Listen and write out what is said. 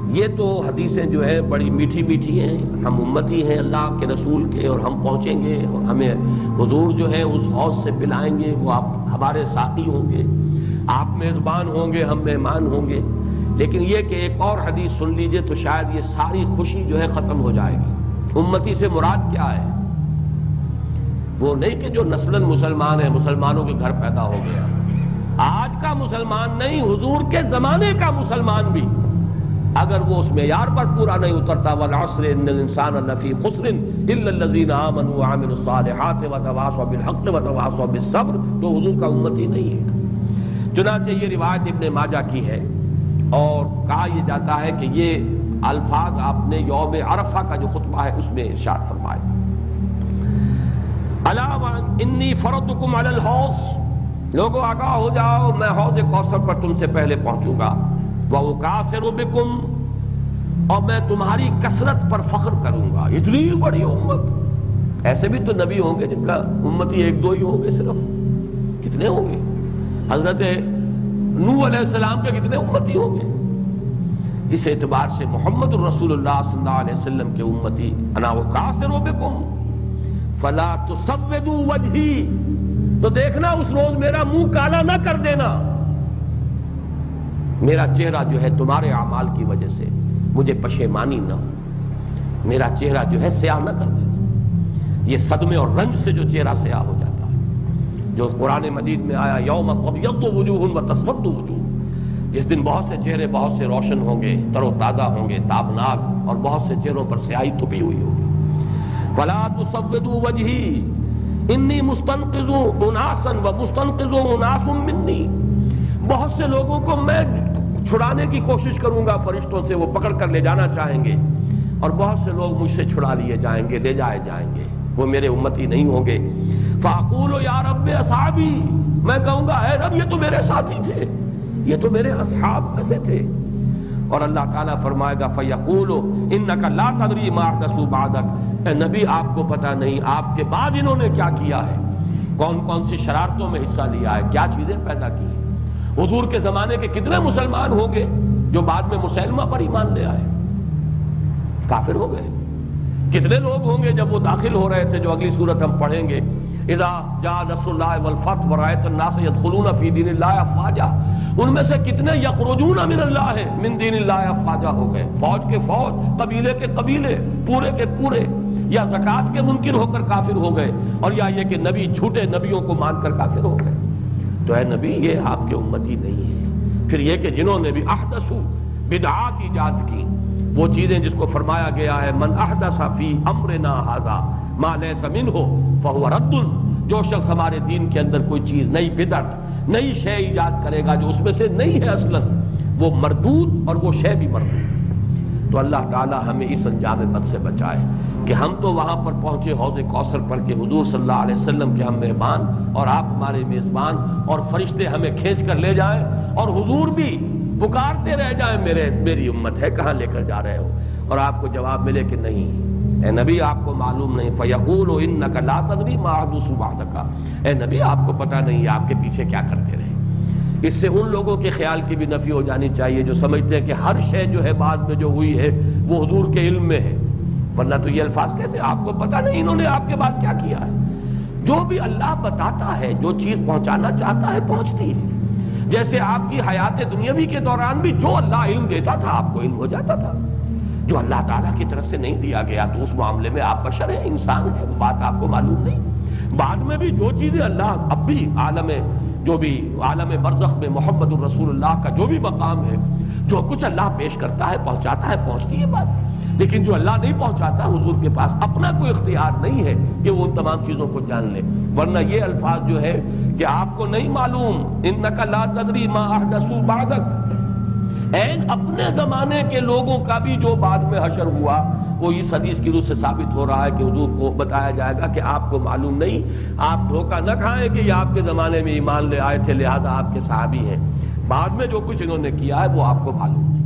یہ تو حدیثیں جو ہے بڑی میٹھی میٹھی ہیں، ہم امتی ہیں اللہ کے رسول کے اور ہم پہنچیں گے اور ہمیں حضور جو ہے اس حوض سے پلائیں گے، وہ آپ ہمارے ساتھی ہوں گے، آپ میزبان ہوں گے، ہم مہمان ہوں گے۔ لیکن یہ کہ ایک اور حدیث سن لیجئے تو شاید یہ ساری خوشی جو ہے ختم ہو جائے گی۔ امتی سے مراد کیا ہے؟ وہ نہیں کہ جو نسلاً مسلمان ہے، مسلمانوں کے گھر پیدا ہو گیا، آج کا مسلمان نہیں، حضور کے زمانے کا مسلمان بھی اگر وہ اس معیار پر پورا نہیں اترتا، والعصر ان الانسان لفی خسر الا الذین آمنوا وعملوا الصالحات وتواصوا بالحق وتواصوا بالصبر، تو حضور کا امتی نہیں ہے۔ چنانچہ یہ روایت ابن ماجہ کی ہے اور کہا یہ جاتا ہے کہ یہ الفاظ آپ نے یوم عرفہ کا جو خطبہ ہے اس میں ارشاد فرمائے، الا انی فرضتکم علی الحوض، لوگوں آگاہ ہو جاؤ میں حوض کوثر پر تم سے پہلے پہنچوں گا، وَأُكَاثِرُ بِكُمْ، اور میں تمہاری کثرت پر فخر کروں گا۔ اتنی بڑی امت، ایسے بھی تو نبی ہوں گے جن کا امتی ایک دو ہی ہوں گے صرف، کتنے ہوں گے؟ حضرت نوح علیہ السلام کے کتنے امتی ہوں گے؟ اس اعتبار سے محمد الرسول اللہ صلی اللہ علیہ وسلم کے امتی انا وَأُكَاثِرُ بِكُمْ فَلَا تُسَوِّدُوا وَجْهِي، تو دیکھنا اس روز میرا منہ کالا نہ کر دینا، میرا چہرہ جو ہے تمہارے اعمال کی وجہ سے مجھے پشیمانی نہ ہو، میرا چہرہ جو ہے سیاہ نہ کر دے۔ یہ صدمے اور رنج سے جو چہرہ سیاہ ہو جاتا ہے، جو قرآن مجید میں آیا یوم تبیض وجوہ وتسود وجوہ، جس دن بہت سے چہرے بہت سے روشن ہوں گے، تر و تازہ ہوں گے، تابناک، اور بہت سے چہروں پر سیاہی تپی ہوئی ہوگی۔ فلا تسودوا وجہی انی مستنقذ اناسا ومستنقذ اناس منی، بہت سے لوگوں کو میں چھڑانے کی کوشش کروں گا فرشتوں سے، وہ پکڑ کر لے جانا چاہیں گے، اور بہت سے لوگ مجھ سے چھڑا لیے جائیں گے، لے جائے جائیں گے، وہ میرے امتی نہیں ہوں گے۔ فَأَقُولُ يَا رَبِّ أَصْحَابِي، میں کہوں گا اے رب یہ تو میرے ساتھی تھے، یہ تو میرے اصحاب میں سے تھے، اور اللہ تعالیٰ فرمائے گا فَيَقُولُ إِنَّكَ لَا تَدْرِي مَا أَحْدَثُوا بَعْدَكَ، اے نبی آپ کو پتہ نہیں آپ کے بعد انہوں نے کیا کیا ہے، کون کون سی شرارتوں میں حصہ لیا ہے، کیا چیزیں پیدا کی ہیں۔ حضور کے زمانے کے کتنے مسلمان ہوں گے جو بعد میں مسلمہ پر ایمان لے آئے، کافر ہو گئے؟ کتنے لوگ ہوں گے جب وہ داخل ہو رہے تھے، جو اگلی صورت ہم پڑھیں گے، اذا جاء نصر اللہ والفتح ورأيت الناس يدخلون في دین اللہ افواجا، ان میں سے کتنے یخرجون من اللہ من دین اللہ افواجا ہو گئے، فوج کے فوج، قبیلے کے قبیلے، پورے کے پورے، یا زکوٰۃ کے منکر ہو کر کافر ہو گئے، اور یا یہ کہ نبی جھوٹے نبیوں کو مان کر کافر ہو گئے۔ تو اے نبی یہ آپ کے امتی نہیں ہے۔ پھر یہ کہ جنہوں نے بھی احدثوا بدعات ایجاد کی، وہ چیزیں جس کو فرمایا گیا ہے من احدث فی امرنا ھذا ما لیس منہ فہو رد، جو شخص ہمارے دین کے اندر کوئی چیز نئی بدعت نئی شے ایجاد کرے گا جو اس میں سے نہیں ہے اصلاً، وہ مردود، اور وہ شے بھی مردود۔ تو اللہ تعالی ہمیں اس انجام بد سے بچائے کہ ہم تو وہاں پر پہنچے حوض کوثر پر کہ حضور صلی اللہ علیہ وسلم کے ہم مہمان اور آپ ہمارے میزبان، اور فرشتے ہمیں کھینچ کر لے جائیں، اور حضور بھی پکارتے رہ جائیں میری امت ہے کہاں لے کر جا رہے ہو، اور آپ کو جواب ملے کہ نہیں اے نبی آپ کو معلوم نہیں، فَيَقُولُ إِنَّكَ لَا تَدْرِي مَا أَحْدَثُوا بَعْدَكَ، اے نبی آپ کو پتہ نہیں آپ کے پیچھے کیا کرتے رہے۔ اس سے ان لوگوں کے خیال کی بھی نفی ہو جانی چاہیے جو سمجھتے ہیں کہ ہر شے جو ہے بعد میں جو ہوئی ہے وہ حضور کے علم میں ہے، ورنہ تو یہ الفاظ کہتے ہیں آپ کو پتہ نہیں انہوں نے آپ کے بعد کیا کیا ہے۔ جو بھی اللہ بتاتا ہے، جو چیز پہنچانا چاہتا ہے پہنچتی ہے۔ جیسے آپ کی حیات دنیاوی کے دوران بھی جو اللہ علم دیتا تھا آپ کو علم ہو جاتا تھا، جو اللہ تعالیٰ کی طرف سے نہیں دیا گیا تو اس معاملے میں آپ بشر ہیں، انسان ہیں، وہ بات آپ کو معلوم نہیں۔ بعد میں بھی جو چیزیں اللہ اب بھی عالم برزخ میں محمد الرسول اللہ کا جو بھی مقام ہے، جو کچھ اللہ پیش کرتا ہے پہنچاتا ہے، پہنچتی ہے بات۔ لیکن جو اللہ نہیں پہنچاتا حضور کے پاس اپنا کوئی اختیار نہیں ہے کہ وہ ان تمام چیزوں کو جان لے، ورنہ یہ الفاظ جو ہے کہ آپ کو نہیں معلوم انک لا تدری ما احدثوا بعدک، اپنے زمانے کے لوگوں کا بھی جو بعد میں حشر ہوا وہ اس حدیث کی روح سے ثابت ہو رہا ہے کہ حضور کو بتایا جائے گا کہ آپ کو معلوم نہیں، آپ دھوکہ نہ کھائیں کہ یہ آپ کے زمانے میں ایمان لے آئے تھے لہذا آپ کے صحابی ہیں، بعد میں جو کچھ انہوں نے کیا ہے وہ آپ کو معلوم ہے۔